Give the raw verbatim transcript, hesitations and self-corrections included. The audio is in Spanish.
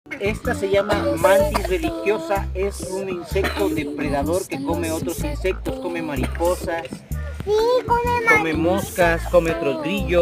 Esta se llama mantis religiosa, es un insecto depredador que come otros insectos, come mariposas, Sí, come come moscas, come otros grillos.